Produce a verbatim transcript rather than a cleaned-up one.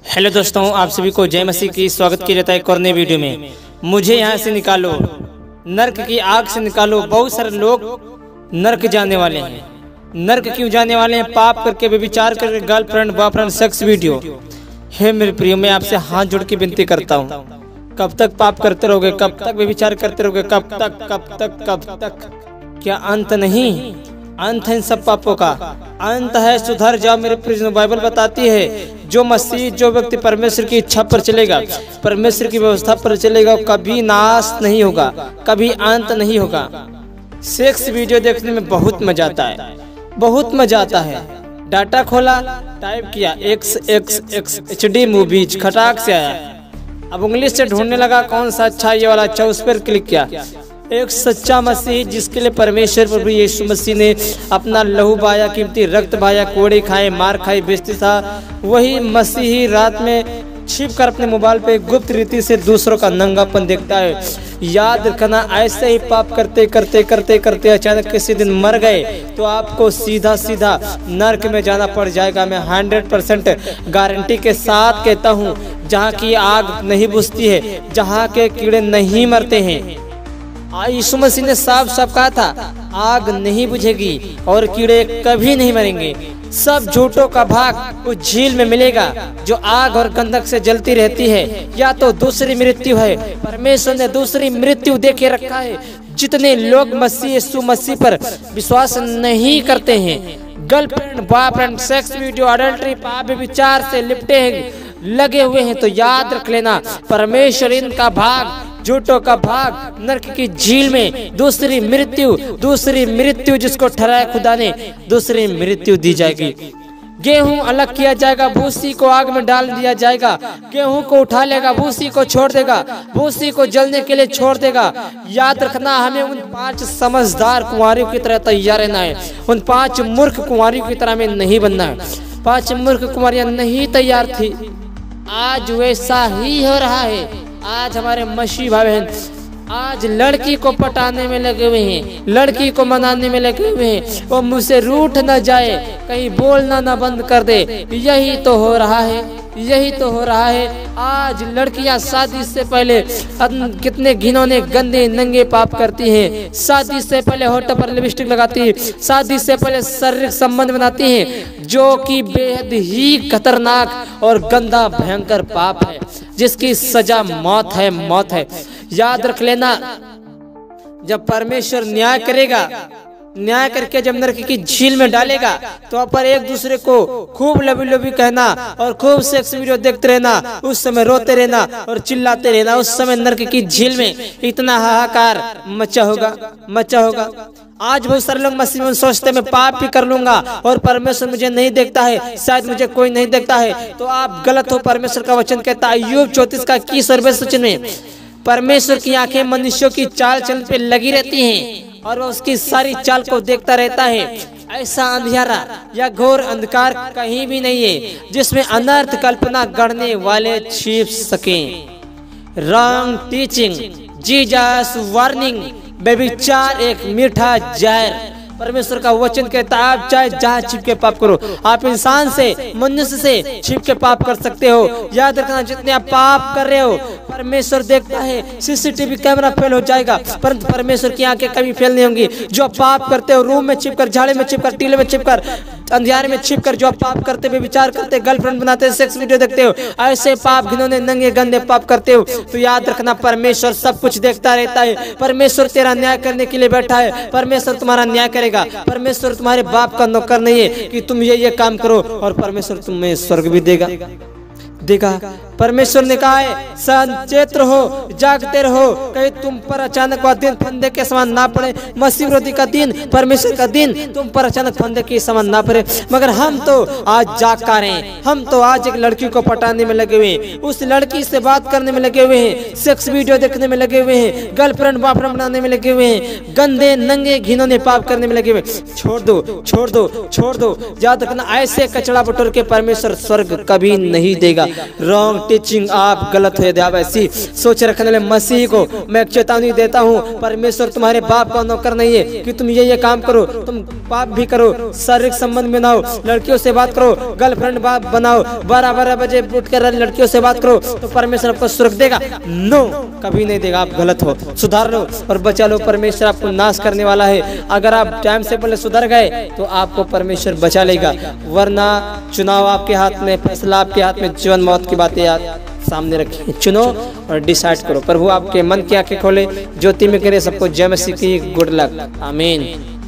Hello दोस्तों, आप सभी को जय मसीह की स्वागत किया जाता है एक और नए वीडियो में। मुझे यहाँ से निकालो, नर्क की आग से निकालो। बहुत सारे लोग नर्क जाने वाले हैं। नर्क क्यों जाने वाले हैं? पाप करके, व्यभिचार करके, गर्लफ्रेंड बॉयफ्रेंड सेक्स वीडियो। हे मेरे प्रियो, मैं आपसे हाथ जोड़ के विनती करता हूँ, कब तक पाप करते रहोगे? कब तक व्यभिचार करते रहोगे? कब तक कब तक कब तक? क्या अंत नहीं? अंत है इन सब पापों का, अंत है। सुधर जाओ मेरे प्रिय। बाइबल बताती है जो मसीह, जो व्यक्ति परमेश्वर की इच्छा पर चलेगा, परमेश्वर की व्यवस्था पर चलेगा, कभी नाश नहीं होगा, कभी अंत नहीं होगा। सेक्स वीडियो देखने में बहुत मजा आता है, बहुत मजा आता है। डाटा खोला, टाइप किया X X X H D movies, खटाक से आया। अब उंगली से ढूंढने लगा कौन सा अच्छा, ये वाला अच्छा, उस पर क्लिक किया। एक सच्चा मसीह जिसके लिए परमेश्वर प्रभु यीशु मसीह ने अपना लहू बहाया, कीमती रक्त बहाया, कोड़े खाए, मार खाई, बेइज्जती था, वही मसीही रात में छिप कर अपने मोबाइल पे गुप्त रीति से दूसरों का नंगापन देखता है। याद रखना, ऐसे ही पाप करते करते करते करते अचानक किसी दिन मर गए तो आपको सीधा सीधा नरक में जाना पड़ जाएगा। मैं हंड्रेड परसेंट गारंटी के साथ कहता हूँ, जहाँ की आग नहीं बुझती है, जहाँ के कीड़े नहीं मरते हैं। यीशु मसीह ने साफ साफ कहा था, आग नहीं बुझेगी और कीड़े कभी नहीं मरेंगे। सब झूठों का भाग उस झील में मिलेगा जो आग और गंधक से जलती रहती है। या तो दूसरी मृत्यु है, परमेश्वर ने दूसरी मृत्यु दे के रखा है। जितने लोग मसीह यीशु मसीह पर विश्वास नहीं करते हैं, girlfriend boyfriend sex video, adultery, पाप विचार से लिपटे हैं, लगे हुए हैं, तो याद रख लेना, परमेश्वर इनका भाग, झूठों का भाग, नरक की झील में दूसरी मृत्यु, दूसरी मृत्यु जिसको ठहराया खुदा ने, दूसरी मृत्यु दी जाएगी। गेहूं अलग किया जाएगा, भूसी को आग में डाल दिया जाएगा। गेहूं को उठा लेगा, भूसी को छोड़ देगा, भूसी को जलने के लिए छोड़ देगा। याद रखना, हमें उन पांच समझदार कुंवारियों की तरह तैयार रहना है, उन पांच मूर्ख कुंवारियों की तरह हमें नहीं बनना है। पांच मूर्ख कुंवारियां नहीं तैयार थी, आज वैसा ही हो रहा है। आज हमारे मसीह भाई बहन आज लड़की को पटाने में लगे हुए हैं, लड़की को मनाने में लगे हुए हैं, वो मुझसे रूठ न जाए, कहीं बोलना न बंद कर दे। यही तो हो रहा है, यही तो हो रहा है। आज लड़कियां शादी से पहले कितने घिनौने गंदे नंगे पाप करती हैं। शादी से पहले होठों पर लिपस्टिक लगाती है, शादी से पहले शारीरिक संबंध बनाती हैं, जो कि बेहद ही खतरनाक और गंदा भयंकर पाप है, जिसकी सजा मौत है, मौत है। याद रख लेना, जब परमेश्वर न्याय करेगा, न्याय करके जब नरक की झील में डालेगा, तो वहाँ पर एक दूसरे को खूब लबी लबी कहना और खूब सेक्स वीडियो देखते रहना, उस समय रोते रहना और चिल्लाते रहना। उस समय नरक की झील में इतना हाहाकार मचा होगा, मचा होगा। आज बहुत सारे लोग मसीह में सोचते मैं पाप भी कर लूंगा और परमेश्वर मुझे नहीं देखता है, शायद मुझे कोई नहीं देखता है, तो आप गलत हो। परमेश्वर का वचन कहता है अय्यूब चौतीस का इक्कीस और बाईस वचन में, परमेश्वर की आंखें मनुष्यों की चाल चलन पे लगी रहती हैं और वो उसकी सारी चाल को देखता रहता है। ऐसा अंधियारा या घोर अंधकार कहीं भी नहीं है जिसमें अनर्थ कल्पना गढ़ने वाले छिप सकें। रॉन्ग टीचिंग, जीसस वार्निंग, व्यभिचार एक मीठा जहर। परमेश्वर का वचन कहता है आप चाहे जहाँ छिप के पाप करो, आप इंसान से, मनुष्य से छिप के पाप कर सकते हो। याद रखना, जितने आप पाप कर रहे हो परमेश्वर देखता है। सीसीटीवी कैमरा फेल हो जाएगा, परंतु परमेश्वर की आंखें कभी फेल नहीं होंगी। जो आप पाप करते हो, रूम में छिपकर, झाड़े में छिपकर, टीले में छिपकर, अंधियारे में छिपकर जो आप पाप करते हुए विचार करते, गर्लफ्रेंड बनाते, सेक्स वीडियो देखते हो, ऐसे पाप घिनौने नंगे गंदे पाप करते हो, तो याद रखना परमेश्वर सब कुछ देखता रहता है। परमेश्वर तेरा न्याय करने के लिए बैठा है, परमेश्वर तुम्हारा न्याय करेगा। परमेश्वर तुम्हारे बाप का नौकर नहीं है कि तुम ये ये काम करो और परमेश्वर तुम्हें स्वर्ग भी देगा, देगा। परमेश्वर ने कहा है सचेत रहो, जागते रहो, कहीं तुम पर अचानक वह दिन फंदे के समान ना पड़े। मसीह विरोधी का दिन, परमेश्वर का दिन तुम पर अचानक फंदे के समान ना पड़े। मगर हम तो आज जागकार हैं, हम तो आज एक लड़की को पटाने में लगे हुए हैं, उस लड़की से बात करने में लगे हुए हैं, सेक्स वीडियो देखने में लगे हुए हैं, गर्लफ्रेंड बॉयफ्रेंड बनाने में लगे हुए हैं, गंदे नंगे घिनौने पाप करने में लगे हुए। छोड़ दो, छोड़ दो, छोड़ दो। याद रखना, ऐसे कचड़ा बटोर के परमेश्वर स्वर्ग कभी नहीं देगा। रॉन्ग टीचिंग आप गलत हो जाए। वैसी सोच रखने वाले मसीह को मैं चेतावनी देता हूँ, परमेश्वर तुम्हारे बाप का नौकर नहीं है कि तुम ये ये काम करो, तुम पाप भी करो, शारीरिक संबंध में ना हो, लड़कियों से बात करो, गर्लफ्रेंड बाप बनाओ, बारह बारह बजे उठ कर लड़कियों से बात करो तो परमेश्वर आपको सुरक्षा देगा? नो, कभी नहीं देगा। आप गलत हो, सुधार लो और बचा लो। परमेश्वर आपको नाश करने वाला है। अगर आप टाइम से पहले सुधर गए तो आपको परमेश्वर बचा लेगा, वरना चुनाव आपके हाथ में, फैसला आपके हाथ में। जीवन मौत की बातें याद सामने रखिए, चुनो और डिसाइड करो। प्रभु आपके मन की आंखें खोले, ज्योति में करे। सबको जय मसीह की। गुड लक, आमीन।